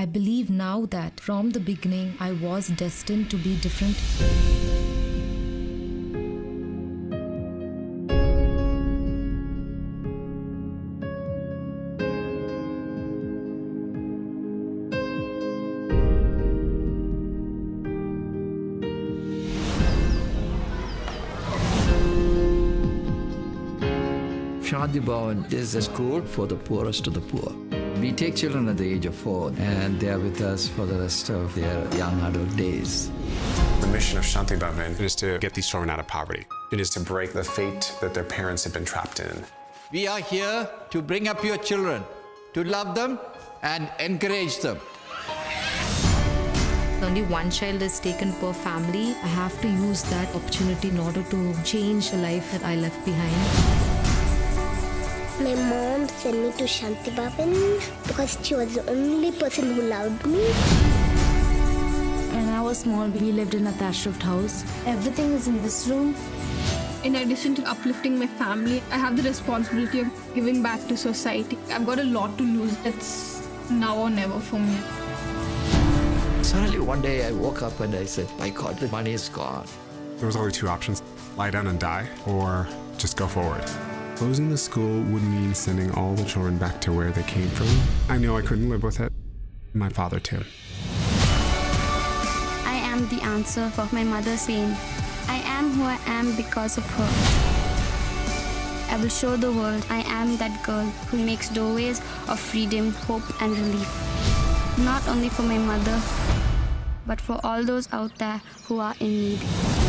I believe now that from the beginning I was destined to be different. Shanti Bhavan is a school for the poorest of the poor. We take children at the age of 4 and they are with us for the rest of their young adult days. The mission of Shanti Bhavan is to get these children out of poverty. It is to break the fate that their parents have been trapped in. We are here to bring up your children, to love them and encourage them. Only one child is taken per family. I have to use that opportunity in order to change the life that I left behind. My mom sent me to Shanti Bhavan because she was the only person who loved me. When I was small, we lived in a thatched roof house. Everything is in this room. In addition to uplifting my family, I have the responsibility of giving back to society. I've got a lot to lose. It's now or never for me. Suddenly one day I woke up and I said, my God, the money is gone. There was only two options: lie down and die, or just go forward. Closing the school would mean sending all the children back to where they came from. I knew I couldn't live with it. My father too. I am the answer for my mother's pain. I am who I am because of her. I will show the world I am that girl who makes doorways of freedom, hope and relief. Not only for my mother, but for all those out there who are in need.